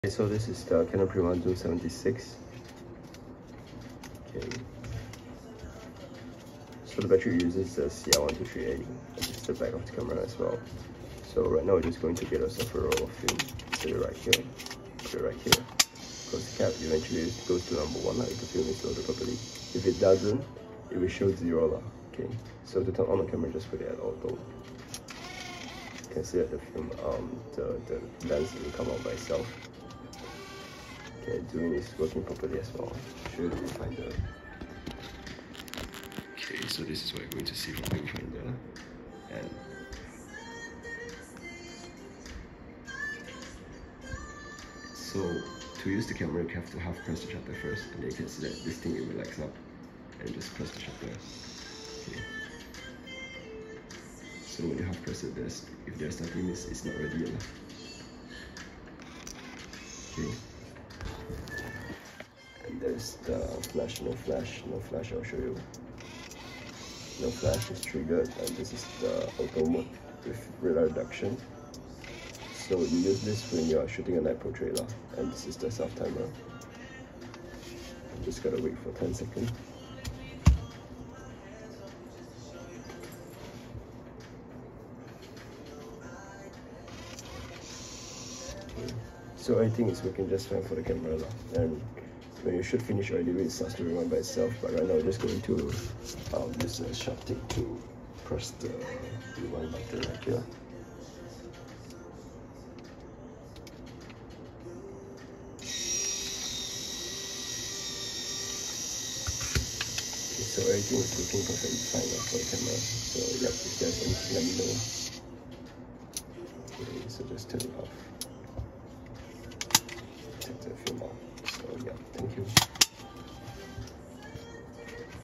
Okay, so this is the Canon Prima Zoom 76. Okay. So the battery uses the CR123A, and this is the back of the camera as well. So right now we're just going to get ourselves a roll of film. Put it right here. Put it right here. Close the cap. Eventually it goes to number 1 if the film is loaded properly. If it doesn't, it will show 0. Okay. So to turn on the camera, just put it at auto. You can see that the film, the lens will come out by itself. Okay, doing is working properly as well. Show you the viewfinder. Okay, so this is what you're going to see from the viewfinder. And so to use the camera, you have to half press the shutter first, and then you can see that this thing will relax up, and just press the shutter. Okay. So when you half press it, if there's nothing, it's not ready yet. Okay. And there's the flash, no flash, no flash, I'll show you. No flash is triggered, and this is the auto mode with radar reduction. So you use this when you are shooting a night portrait, and this is the self timer. I'm just gotta wait for 10 seconds. Okay. So everything is working just fine for the camera, and when you should finish already, it starts to run by itself. But right now we're just going to use a sharp stick to press the rewind button right here. Okay, so everything is looking perfectly fine for the camera. So yep, if there's anything, let me know. Okay, so just turn it off.